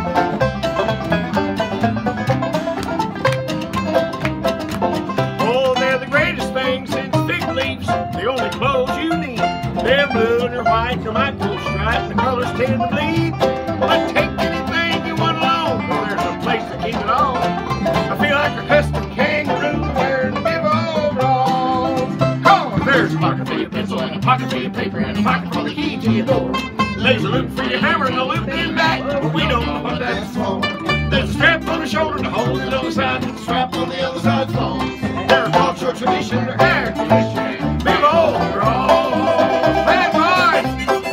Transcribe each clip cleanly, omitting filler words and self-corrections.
Oh, they're the greatest thing since fig leaves, the only clothes you need. They're blue and they're white, they might go striped, the colors tend to bleed. But take anything you want along, well, there's a place to keep it all. I feel like a custom kangaroo wearing bib overalls. Cause there's a pocket for your pencil and a pocket for your paper and a pocket for the key to your door. There's a loop for your hammer and a loop in back, but we don't know what that's for. There's a strap on the shoulder to hold it on the side, and a strap on the other side's long. They're cultural tradition, they're air conditioning, bib overalls. Bad boys!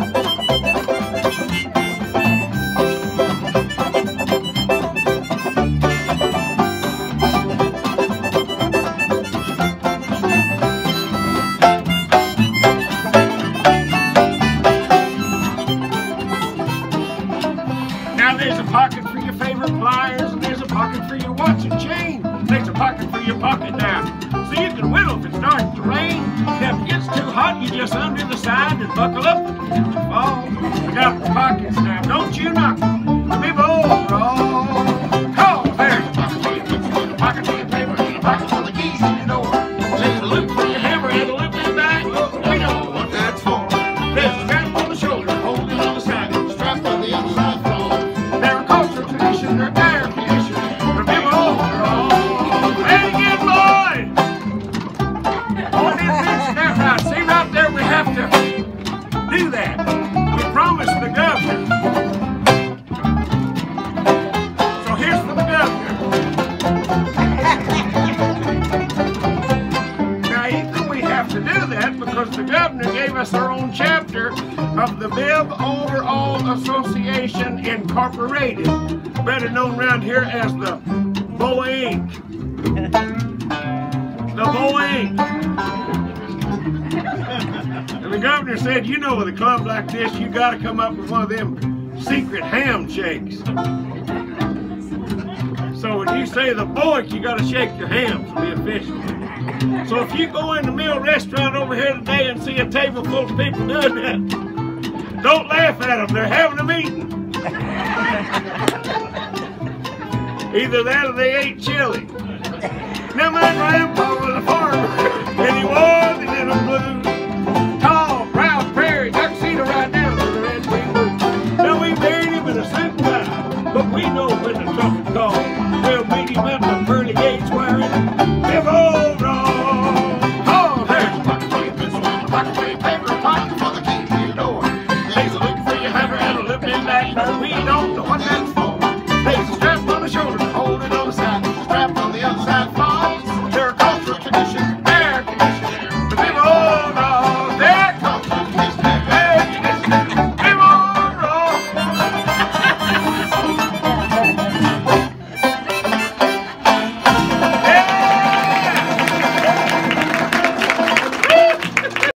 Now there's a pocket for your favorite pliers, and there's a pocket for your watch and chain. There's a pocket for your pocket knife, so you can whittle if it starts to rain. If it gets too hot, you just undo the side and buckle up and get your fall. I got the pockets now, don't you knock the bib overall. Cause there's a pocket for your pencil, and a pocket for your paper, and a pocket for the keys to your door. There's a loop for your hammer and a loop in back, we don't know what that's for. There's a strap on the shoulder, hold it on the side, and a strap on the other side. They're a cultural tradition, they're air conditioning, they're bib overall. Hey again, boy! On this snap out, see right there, we have to do that. We promised the governor. So here's for the governor. Now, Ethan, we have to do that because the governor gave us our own chapter of the Bib Overall Association Incorporated, better known around here as the Boink. The Boink. And the governor said, you know, with a club like this, you got to come up with one of them secret ham shakes. So when you say the Boink, you got to shake your hams to be official. So if you go in the Mill restaurant over here today and see a table full of people doing that, don't laugh at them, they're having a meeting. Either that or they ate chili. Now my grandpa was a farmer, and he wore the little blue, tall, proud prairie tuxedo right down to the red wing. Now we buried him in a suit and tie, but we know when the trumpet calls.